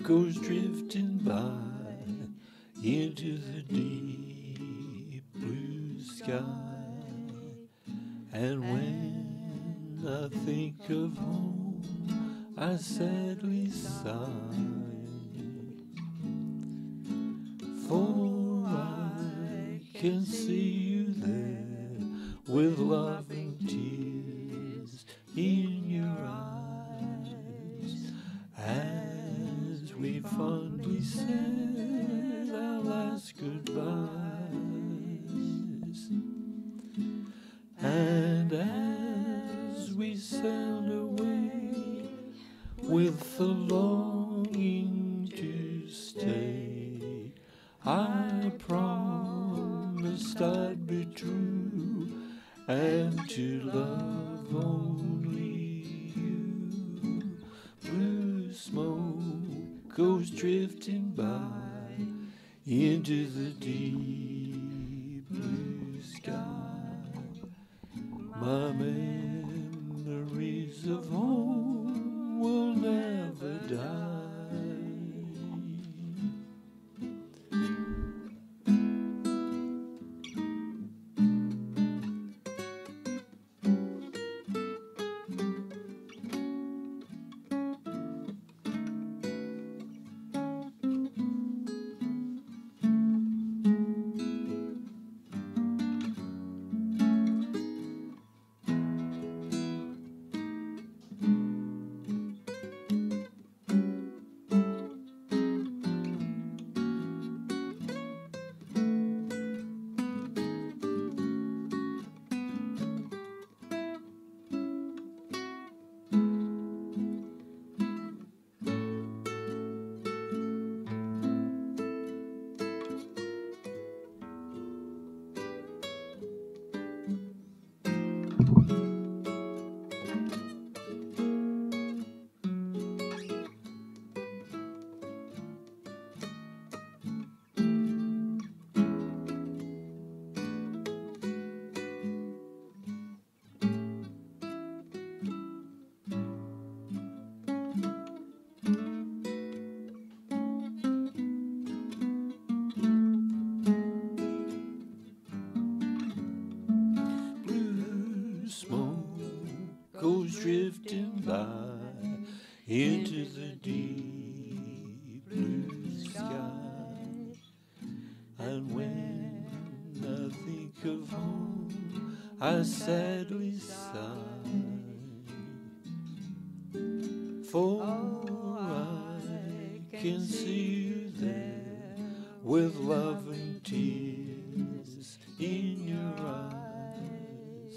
goes drifting by into the deep blue sky. And when I think of home, I sadly sigh, for I can see you there with loving tears in your eyes, as we fondly said our last goodbyes. And as we sailed away with the longing to stay, I promised I'd be true and to love only you. Blue smoke goes drifting by into the deep blue sky. My memories of home will never die. Goes drifting by into the deep blue sky. And when I think of home, I sadly sigh, for I can see you there with love and tears in your eyes,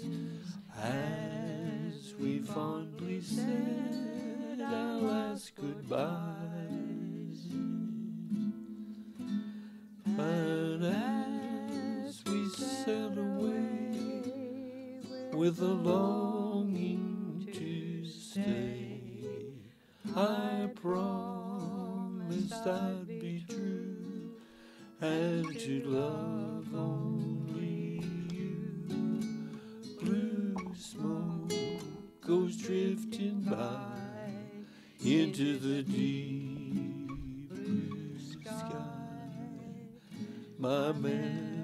as we fondly said our last goodbyes. But as we sailed away with a longing to stay, I promised I'd be true and to love only you. Blue smoke goes drifting by into the deep blue sky. My